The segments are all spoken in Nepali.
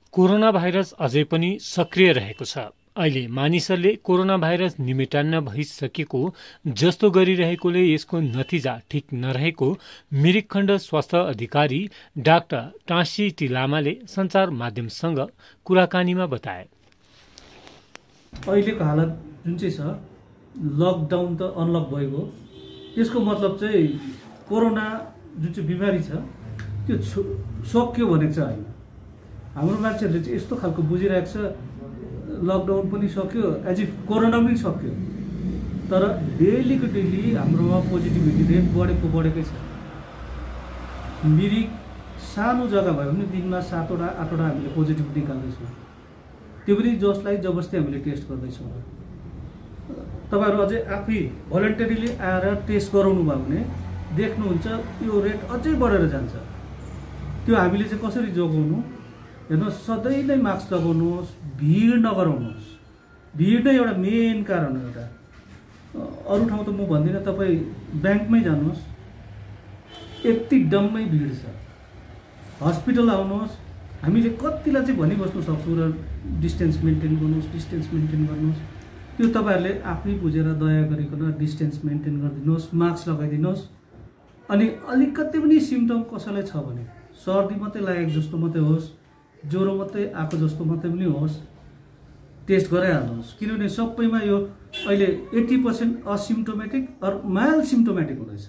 कोरोना भाइरस अझै पनि सक्रिय रहेको छ। अहिले मानिसहरूले कोरोना भाइरस निमेटान्न भइसकेको जस्तो गरिरहेकोले यसको नतिजा ठिक नरहेको मिरिक खण्ड स्वास्थ्य अधिकारी डाक्टर टाँसी टी लामाले सञ्चार माध्यमसँग कुराकानीमा बताए। अहिलेको हालत जुन चाहिँ छ, लकडाउन त अनलक भएको, त्यसको मतलब चाहिँ कोरोना जुन चाहिँ बिमारी छ त्यो सक्यो भनेको चाहिँ होइन। हाम्रो मान्छेहरूले चाहिँ यस्तो खालको बुझिरहेको छ, लकडाउन पनि सक्यो, एज इफ कोरोना पनि सक्यो। तर डेलीको डेली हाम्रोमा पोजिटिभिटी रेट बढेकै छ। मिरिक सानो जग्गा भयो भने दिनमा 7वटा 8वटा हामीले पोजिटिभ निकाल्दैछौँ, त्यो पनि जसलाई जबरजस्ती हामीले टेस्ट गर्दैछौँ। तपाईँहरू अझै आफै भलन्टरीली आएर टेस्ट गराउनु भयो भने देख्नुहुन्छ यो रेट अझै बढेर जान्छ। त्यो हामीले चाहिँ कसरी जोगाउनु? हेर्नुहोस्, सधैँ नै मास्क लगाउनुहोस्, भिड नगराउनुहोस्। भिड नै एउटा मेन कारण हो। एउटा अरू ठाउँ त म भन्दिनँ, तपाईँ ब्याङ्कमै जानुहोस्, यति डम्मै भिड छ। हस्पिटल आउनुहोस्, हामीले कतिलाई चाहिँ भनिबस्नु सक्छौँ र डिस्टेन्स मेन्टेन गर्नुहोस्। त्यो तपाईँहरूले आफै बुझेर दया गरिकन डिस्टेन्स मेन्टेन गरिदिनुहोस्, मास्क लगाइदिनुहोस्। अनि अलिकति पनि सिम्टम कसैलाई छ भने, सर्दी मात्रै लागेको जस्तो मात्रै होस्, ज्वरो मात्रै आएको जस्तो मात्रै पनि होस्, टेस्ट गराइहाल्नुहोस्। किनभने सबैमा यो अहिले 80% असिम्टोमेटिक अर माइल्ड सिम्टोमेटिक हुँदैछ।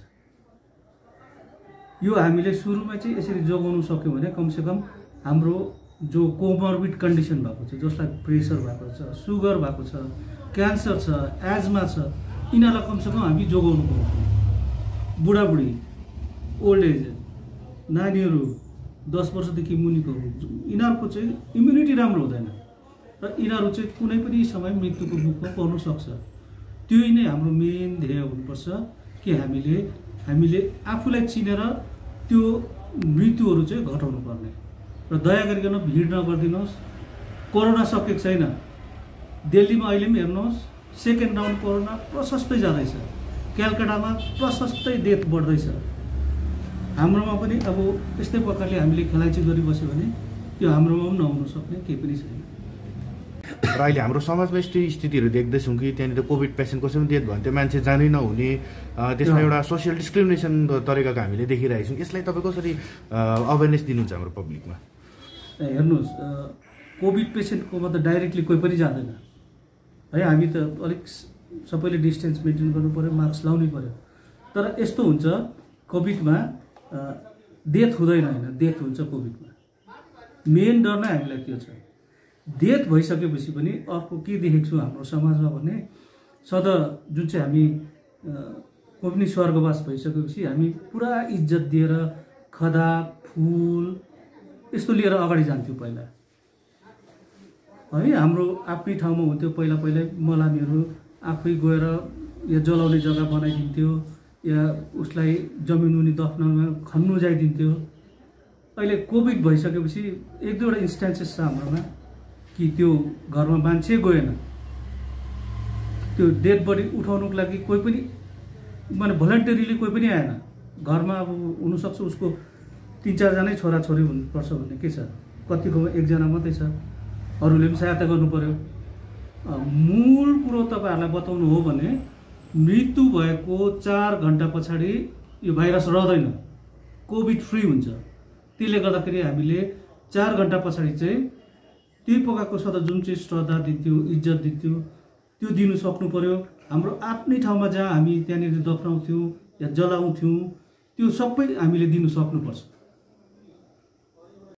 यो हामीले सुरुमा चाहिँ यसरी जोगाउनु सक्यौँ भने कमसेकम हाम्रो जो कोमोर्बिड कन्डिसन भएको छ, जसलाई प्रेसर भएको छ, सुगर भएको छ, क्यान्सर छ, एजमा छ, यिनीहरूलाई कमसेकम हामी जोगाउनु पाउँछौँ। बुढाबुढी, ओल्ड एज, नानीहरू, 10 वर्षदेखि मुनिकोहरू, यिनीहरूको चाहिँ इम्युनिटी राम्रो हुँदैन र यिनीहरू चाहिँ कुनै पनि समय मृत्युको मुखमा पर्न सक्छ। त्यो नै हाम्रो मेन ध्येय हुनुपर्छ कि हामीले आफूलाई चिनेर त्यो मृत्युहरू चाहिँ घटाउनु पर्ने। र दया गरिकन भिड नगरिदिनुहोस्। कोरोना सकेको छैन। दिल्लीमा अहिले पनि हेर्नुहोस्, सेकेन्ड राउन्ड कोरोना प्रशस्तै जाँदैछ। कलकत्तामा प्रशस्तै डेथ बढ्दैछ। हाम्रोमा पनि अब यस्तै प्रकारले हामीले खेलाइँची गरिबस्यो भने त्यो हाम्रोमा पनि नहुन सक्ने केही पनि छैन। र अहिले हाम्रो समाजमा यस्तो स्थितिहरू देख्दैछौँ कि त्यहाँनिर कोभिड पेसेन्ट कसै पनि डेथ भयो भने त्यो मान्छे जानै नहुने, त्यसमा एउटा सोसियल डिस्क्रिमिनेसन तरिकाको हामीले देखिरहेको छौँ। यसलाई तपाईँ कसरी अवेरनेस दिनुहुन्छ हाम्रो पब्लिकमा? हेर्नुहोस्, कोभिड पेसेन्टकोमा त डाइरेक्टली कोही पनि जाँदैन है। हामी त अलिक सबैले डिस्टेन्स मेन्टेन गर्नु पऱ्यो, मास्क लाउनै पऱ्यो। तर यस्तो हुन्छ, कोभिडमा डेथ हुँदैन होइन, डेथ हुन्छ कोभिडमा। मेन डर नै हामीलाई त्यो छ। डेथ भइसकेपछि पनि अर्को के देखेको छु हाम्रो समाजमा भने, सदा जुन चाहिँ हामी कोही पनि स्वर्गवास भइसकेपछि हामी पुरा इज्जत दिएर खदा फुल यस्तो लिएर अगाडि जान्थ्यौँ पहिला है। हाम्रो आफ्नै ठाउँमा हुन्थ्यो पहिला मलामीहरू आफै गएर या जलाउने जग्गा बनाइदिन्थ्यो या उसलाई जमिन मुनि दफ्नमा खन्नु जाइदिन्थ्यो। अहिले कोभिड भइसकेपछि 1-2वटा इन्स्टान्सेस छ हाम्रोमा कि त्यो घरमा मान्छे गएन, त्यो डेड बडी उठाउनुको लागि कोही पनि माने भलन्टरीली कोही पनि आएन। घरमा अब हुनसक्छ उसको 3-4 जनै छोराछोरी हुनुपर्छ भन्ने के छ, कतिको 1 जना मात्रै छ, अरूले पनि सहायता गर्नु पर्यो। मूल कुरो तपाईँहरूलाई बताउनु हो भने मृत्यु भएको 4 घण्टा पछाडि यो भाइरस रहँदैन, कोभिड फ्री हुन्छ। त्यसले गर्दाखेरि हामीले 4 घण्टा पछाडि चाहिँ त्यही प्रकारको सदा जुन चाहिँ श्रद्धा दिन्थ्यो, इज्जत दिन्थ्यो, त्यो दिनु सक्नु पर्यो। हाम्रो आफ्नै ठाउँमा जहाँ हामी त्यहाँनिर दफ्नाउँथ्यौँ या जलाउँथ्यौँ, त्यो सबै हामीले दिनु सक्नुपर्छ।